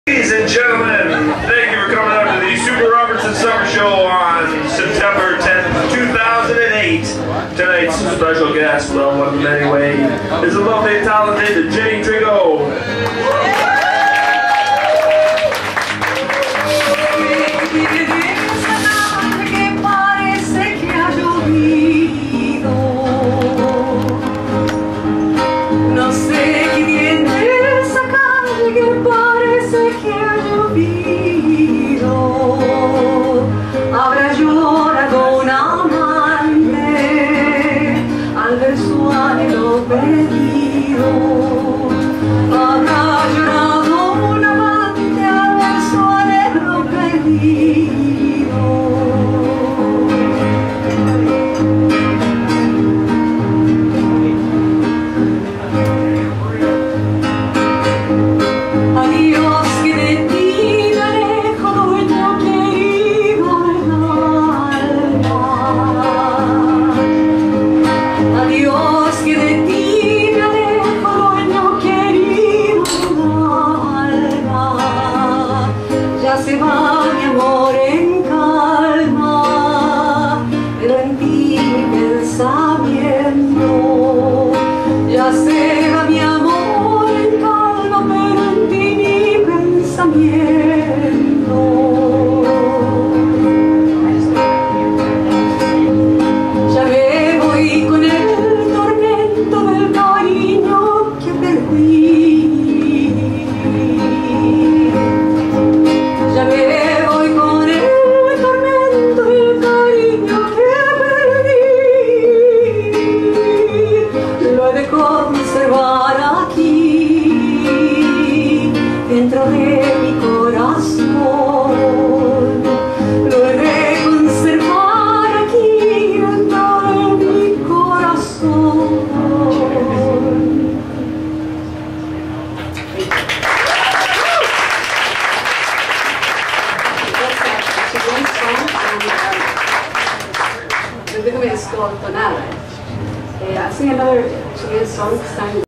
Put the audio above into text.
Ladies and gentlemen, thank you for coming out to the Super Robertson Supper Show on September 10th, 2008. Tonight's special guest, well, one in many ways, is the lovely and talented Genny Trigo. Habrá llorado un amante al ver su anhelo perdido. Habrá llorado un amante al ver su anhelo perdido. Adiós, que de ti me alejo, dueño querido del alma. Adiós, que de ti me alejo, dueño querido del alma. Ya se va mi amor en calma, pero en ti mi pensamiento. Ya se va mi amor en calma, pero en ti mi pensamiento. Ya me voy con el tormento del cariño que perdí. Ya me voy con el tormento del cariño que perdí. Lo he de conservar aquí, dentro de mi corazón. Lo he de conservar aquí, dentro de mi corazón. Non vedo come ascolto nada. I'll sing another Chilean song.